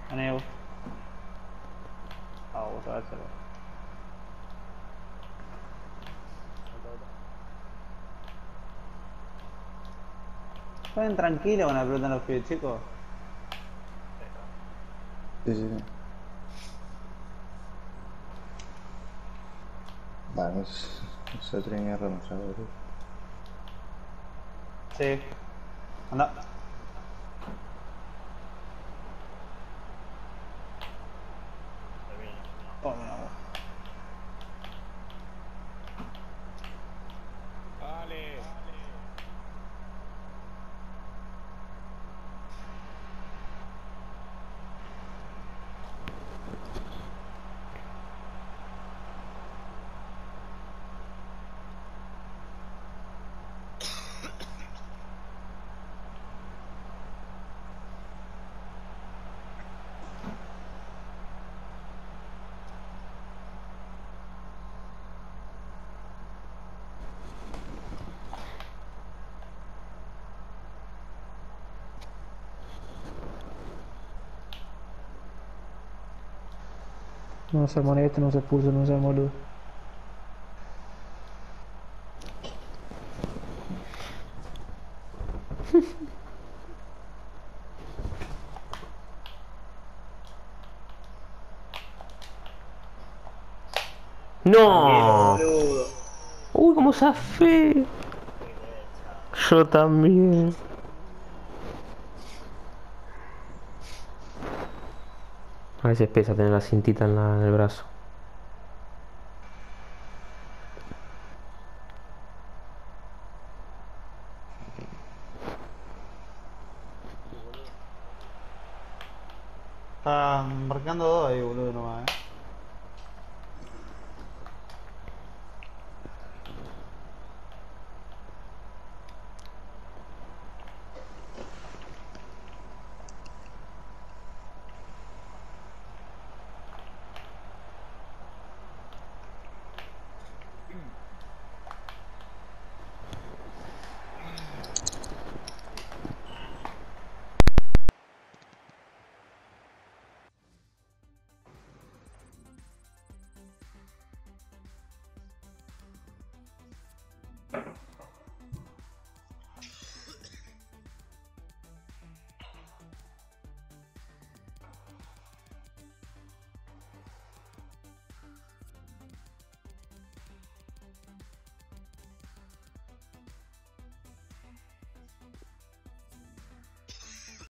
Aneu. Ah, vos a dárselo. Jueguen tranquilo con la pelota en los pies, chicos. Sí, sí, sí. Vale, esa otra mierda no sabe, tío. Sí. Anda. Oh, mira vos. Vale. No se monete, no se puso, no se boludo. Tranquilo, ¡No! boludo. Uy, cómo zafé. Muy bien, chao. Yo también. A veces pesa tener la cintita en el brazo. Está marcando dos ahí, boludo, nomás,